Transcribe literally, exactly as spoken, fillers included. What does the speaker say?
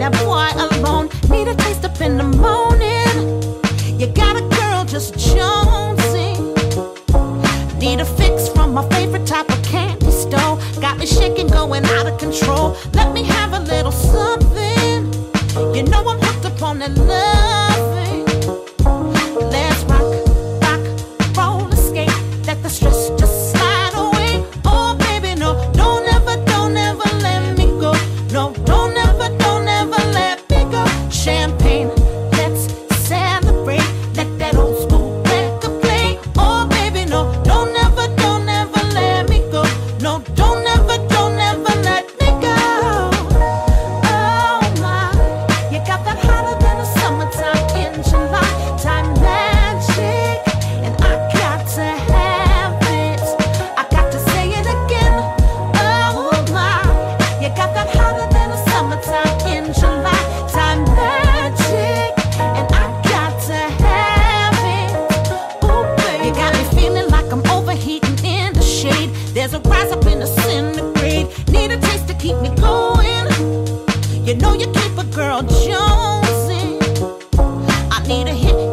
that boy alone. Need a taste up in the morning. You got a girl just jonesing. Need a fix from my favorite type of candy store. Got me shaking, going out of control. Let me have a little something. You know I'm hooked up on that loving. Let's rock, rock, roll, escape. Let the stress just slide away. Oh baby, no, don't ever, don't ever let me go. No, don't ever, don't ever let me go. Champagne, let's celebrate. Let that old school record play. Oh baby, no, don't ever, don't ever let me go. No, don't ever, don't ever let me go. Oh my, you got that hotter than the summertime in July. Time magic, and I got to have it. I got to say it again. Oh my, you got that hotter than the summertime in July. Time magic, and I got to have it. Ooh, baby, you got me feeling like I'm overheating in the shade. There's a rise up in the centigrade. Need a taste to keep me going. You know you keep a girl jonesing. I need a hit.